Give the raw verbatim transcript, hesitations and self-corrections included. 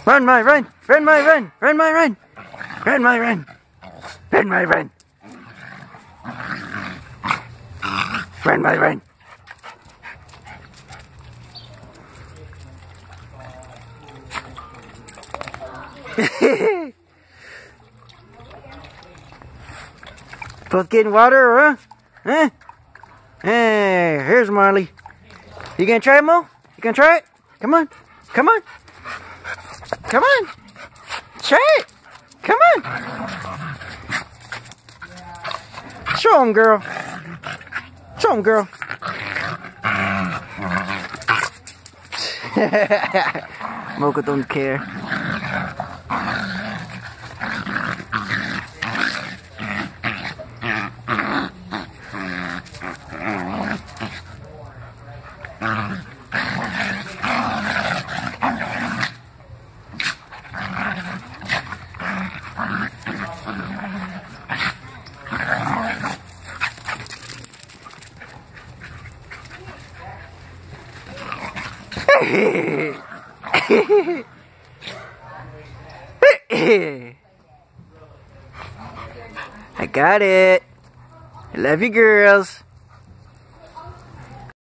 Run, my run! Run, my run! Run, my run! Run, my run! Run, my run! Run, my run! Both getting water, huh? Huh? Hey, here's Marley. You gonna try it, Mo? You gonna try it? Come on. Come on. Come on. Try it. Come on. Show him, girl. Show him, girl. Mocha don't care. I got it. I love you, girls.